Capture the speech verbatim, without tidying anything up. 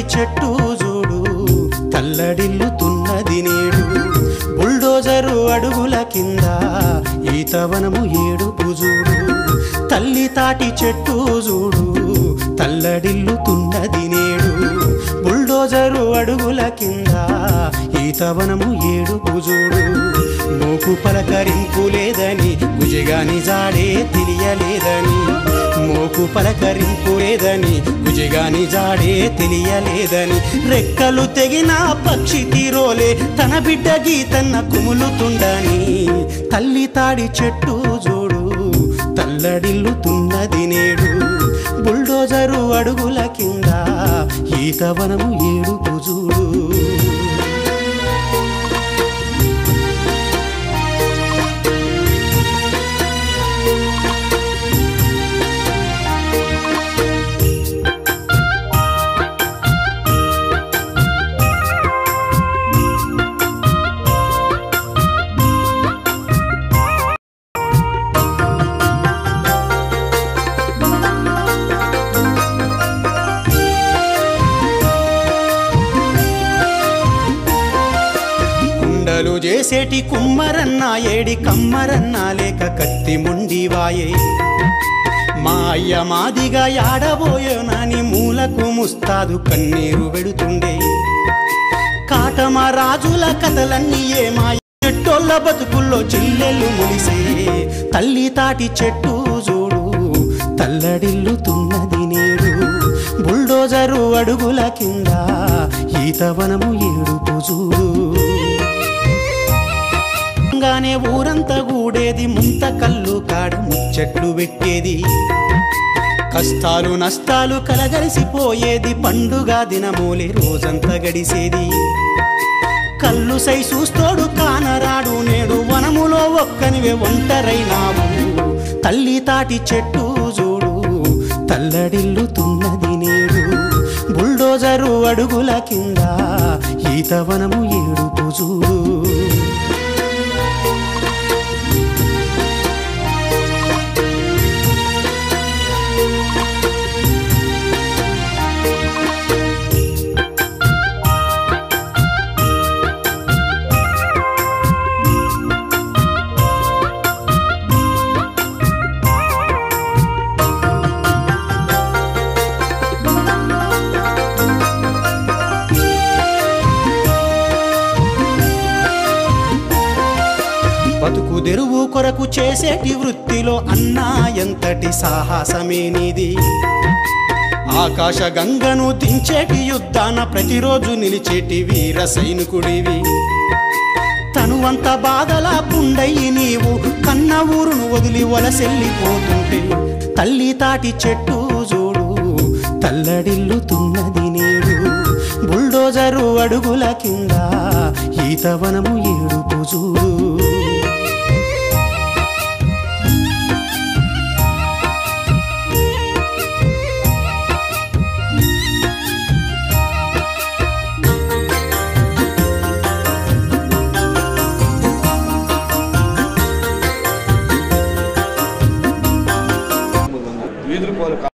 చెట్టు చూడు తల్లడిల్లుతున్నది నేడు బుల్డోజరు అడుగుల కింద ఈతవనము ఏడుపు చూడు తల్లి తాటి చెట్టు చూడు తల్లడిల్లుతున్నది నేడు బుల్డోజరు అడుగుల కింద ఈతవనము ఏడుపు చూడు మోకు పలకరింపు లేదని గుజగాని జాడే తెలియలేదని మోకు పలకరింపు లేదని గుజగాని జాడే తెలియలేదని రెక్కలు తెగిన పక్షి తీరోలే తన బిడ్డ గీతన్న కుములుతుండని తల్లి తాడి చెట్టు చూడు తల్లడిల్లుతున్నది నేడు బుల్డోజరు అడుగుల కింద ఈతవనము ఏడుపు చూడు చేసేటి కుమ్మరన్న ఏడి కమ్మరన్న లేక కత్తి ముండివాయే మా అయ్య మాదిగా యాడబోయోనని మూలకు ముస్తాదు కన్నీరు వెడుతుండే కాటమ రాజుల కథలన్నీ ఏమా చెట్టోళ్ళ బతుకుల్లో చిల్లెళ్ళు ములిసే తల్లి తాటి చెట్టు చూడు తల్లడిల్లుతున్నది నేడు బుల్డోజరు అడుగుల కింద ఈతవనము ఏడుపు చూడు గానే ఊరంతా గూడేది ముంత కళ్ళు కాడ ముచ్చట్లు పెట్టేది కష్టాలు నష్టాలు కలగలిసిపోయేది పండుగ దినమూలే రోజంతా గడిసేది కళ్ళు సై చూస్తోడు కానరాడు నేడు వనములో ఒక్కనివే ఒంటరైనావు తల్లి తాటి చెట్టు చూడు తల్లడిల్లుతున్నది నేడు బుల్డోజరు అడుగుల కింద ఈతవనము ఏడుపు చూడు బతుకు తెరువు కొరకు చేసేటి వృత్తిలో అన్నా ఎంతటి సాహసమే నీది ఆకాశ గంగను దించేటి యుద్ధాన ప్రతిరోజు నిలిచేటి వీర సైనికుడివి తనువంత బాధలా పుండయి నీవు కన్న ఊరును వదిలి వలసెల్లిపోతుంటే తల్లి తాటి చెట్టు చూడు తల్లడిల్లుతున్నది నేడు బుల్డోజరు అడుగుల కింద ఈతవనము ఏడుపు చూడు వీధులు